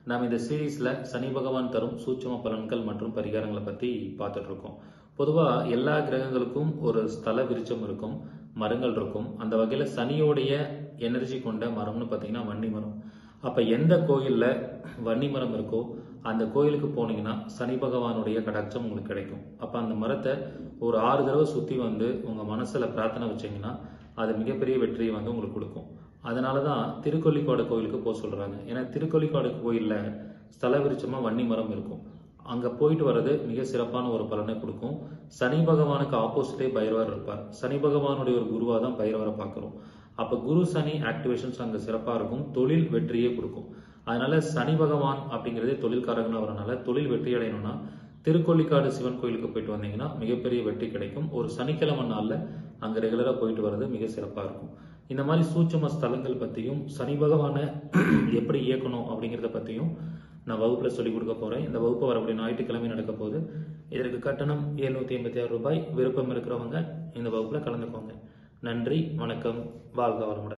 நாம் இந்த சீரீஸ்ல சனி பகவான் தரும் சூட்சும பலன்கள் மற்றும் பரிகாரங்களை பத்தி பார்த்துட்டு இருக்கோம். பொதுவா எல்லா கிரகங்களுக்கும் ஒரு ஸ்தல விருட்சம் இருக்கும், மரங்கள் இருக்கும். அந்த வகையில சனியோடைய எனர்ஜி கொண்ட மரம்னு பாத்தீங்கன்னா வன்னி மரம். அப்ப எந்த கோயில்ல வன்னி மரம் இருக்கோ அந்த கோயிலுக்கு போனீங்கன்னா சனி பகவானுடைய கடாட்சம் உங்களுக்கு கிடைக்கும். அப்ப அந்த மரத்தை ஒரு 6 தடவை சுத்தி வந்து உங்க மனசுல பிரார்த்தனை வச்சீங்கன்னா அது மிகப்பெரிய வெற்றியை வந்து உங்களுக்கு கொடுக்கும். அதனாலதான் திருக்கொல்லிக்காடு கோயிலுக்கு போக சொல்றாங்க. ஏன்னா திருக்கொல்லிக்காடு கோயில்ல ஸ்தல விருட்சமா வன்னி மரம் இருக்கும். அங்க போயிட்டு வர்றது மிக சிறப்பான ஒரு பலனை கொடுக்கும். சனி பகவானுக்கு ஆப்போசிட்டே பைரவர் இருப்பார். சனி பகவானுடைய ஒரு குருவா தான் பைரவரை பார்க்கிறோம். அப்ப குரு சனி ஆக்டிவேஷன்ஸ் அங்க சிறப்பா இருக்கும், தொழில் வெற்றியே கொடுக்கும். அதனால சனி பகவான் அப்படிங்கிறதே தொழில்காரகனா வரனால தொழில் வெற்றி அடையணும்னா திருக்கொல்லிக்காடு சிவன் கோயிலுக்கு போயிட்டு வந்தீங்கன்னா மிகப்பெரிய வெற்றி கிடைக்கும். ஒரு சனிக்கிழமை நாள்ல அங்க ரெகுலரா போயிட்டு வர்றது மிக சிறப்பா இருக்கும். இந்த மாதிரி சூட்சும ஸ்தலங்கள் பத்தியும் சனி பகவானை எப்படி இயக்கணும் அப்படிங்கிறத பத்தியும் நான் வகுப்புல சொல்லிக் கொடுக்க போறேன். இந்த வகுப்பு வரக்கூடிய ஞாயிற்றுக்கிழமை நடக்க போகுது. இதற்கு கட்டணம் 786 ரூபாய். விருப்பம் இருக்கிறவங்க இந்த வகுப்புல கலந்துக்கோங்க. நன்றி, வணக்கம், வாழ்க வளமுடன்.